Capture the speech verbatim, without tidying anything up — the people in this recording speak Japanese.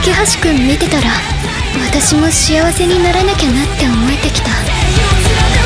橋くん見てたら、私も幸せにならなきゃなって思えてきた。